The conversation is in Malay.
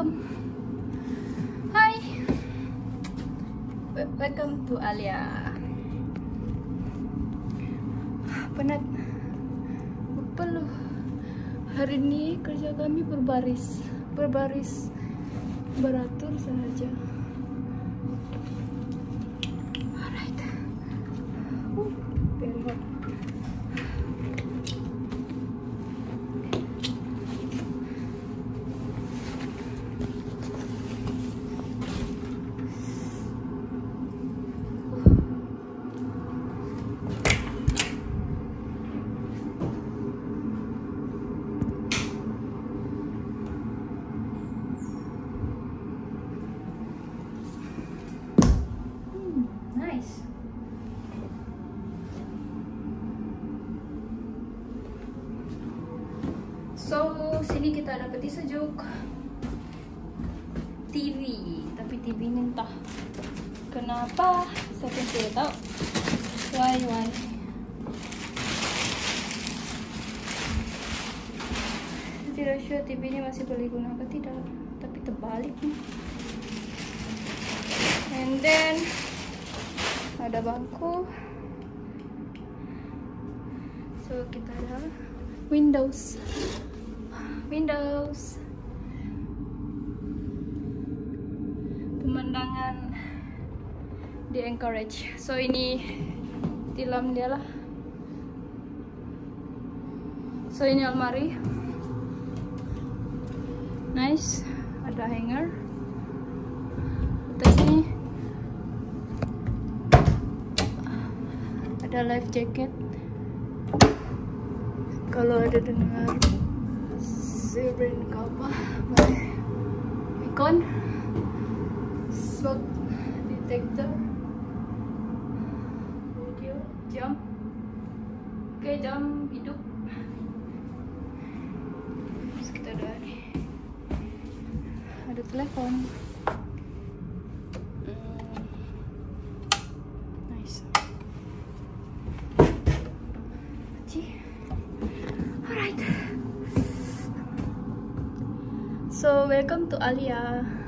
welcome. Hi. Welcome to Alia. Penat. Peluh. Hari ini kerja kami berbaris beratur saja. Alright. Very hot. Nice. So, sini kita dapati sejuk TV, tapi TV-nya entah kenapa saya pun tidak tahu. Why? Tidak sure TV-nya masih boleh guna atau tidak, tapi terbalik nih. And then ada bangku. So kita ada windows. Pemandangan di Anchorage. So ini tilam dia lah. So ini almari. Nice. Ada hanger. Atas ini ada life jacket. Kalau ada dengar zebrin ke apa, beacon, smoke detector, radio, jam, jam hidup. Terus kita ada nih, ada telepon. Nice. Alright. So welcome to Alia.